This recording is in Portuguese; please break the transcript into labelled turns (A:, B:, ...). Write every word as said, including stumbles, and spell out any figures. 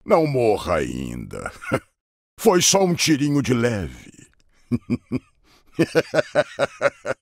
A: Não morra ainda. Foi só um tirinho de leve.